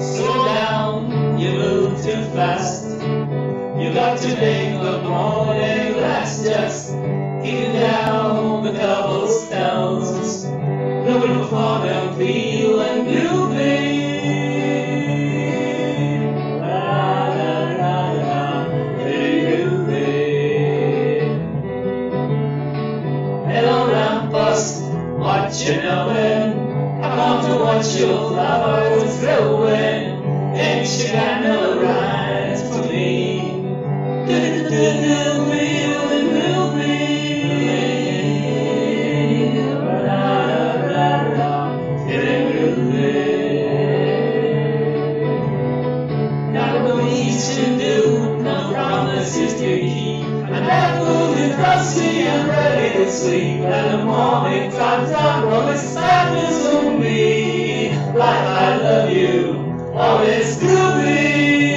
Slow down, you move too fast. You got to make the morning last. Just kicking down the cobblestones, looking for fun and feeling groovy. La la la la, feeling groovy. Hello lamppost, what you knowin? I come to watch your flowers growing. Ain't you got no rhymes for me? Doodoo, feeling groovy. La la la, feeling groovy. Got no needs to do, no promises to keep. And that food is rusty and ready to sleep. And the morning comes out, promise sadness on me. Like I love you, always groovy.